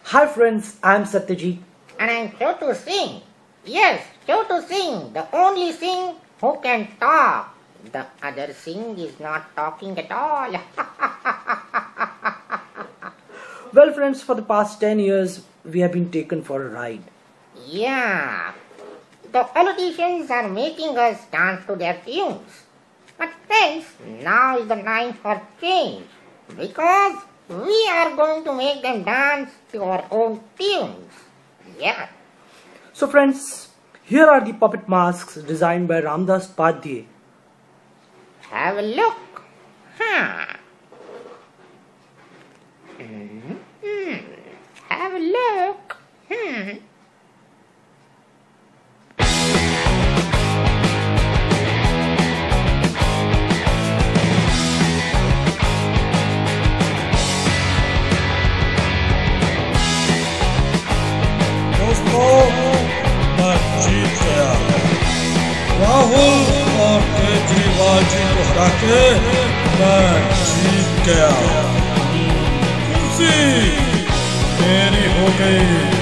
Hi friends, I'm Satyajit. And I'm Chotu Singh. Yes, Chotu Singh, the only Singh who can talk. The other Singh is not talking at all. Well friends, for the past 10 years, we have been taken for a ride. Yeah, the politicians are making us dance to their tunes. But friends, now is the time for change. Because we are going to make them dance to our own tunes. Yeah. So friends, here are the puppet masks designed by Ramdas Padhye. Have a look. Have a look. दोस्तों मैं जीत गया राहुल और केजरीवाल जी को हरा के मैं जीत गया कुर्सी मेरी हो गई।